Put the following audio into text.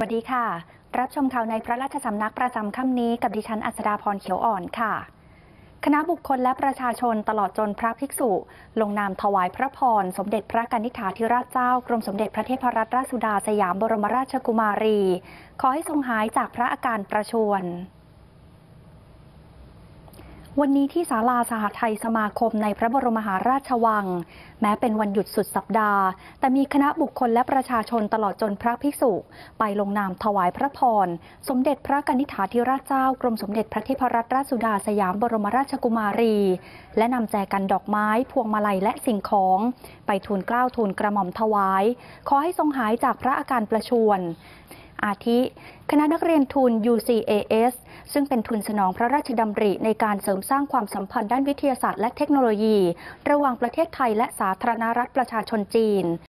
วัสดีค่ะรับชมข่าวในพระราชสำนักประจำค่ำนี้กับดิฉันอัศดาพรเขียวอ่อนค่ะคณะบุคคลและประชาชนตลอดจนพระภิกษุลงนามถวายพระพรสมเด็จพระกนิษฐาธิราชเจ้ากรมสมเด็จพระเทพรัตนราชสุดาสยามบรมราชกุมารีขอให้ทรงหายจากพระอาการประชวรวันนี้ที่ศาลาสหไทยสมาคมในพระบรมมหาราชวังแม้เป็นวันหยุดสุดสัปดาห์แต่มีคณะบุคคลและประชาชนตลอดจนพระภิกษุไปลงนามถวายพระพรสมเด็จพระกนิษฐาธิราชเจ้ากรมสมเด็จพระเทพรัตนราชสุดาสยามบรมราชกุมารีและนำแจกันดอกไม้พวงมาลัยและสิ่งของไปทูลเกล้าทูลกระหม่อมถวายขอให้ทรงหายจากพระอาการประชวรอาทิคณะนักเรียนทุน UCAS ซึ่งเป็นทุนสนองพระราชดำริในการเสริมสร้างความสัมพันธ์ด้านวิทยาศาสตร์และเทคโนโลยีระหว่างประเทศไทยและสาธารณรัฐประชาชนจีน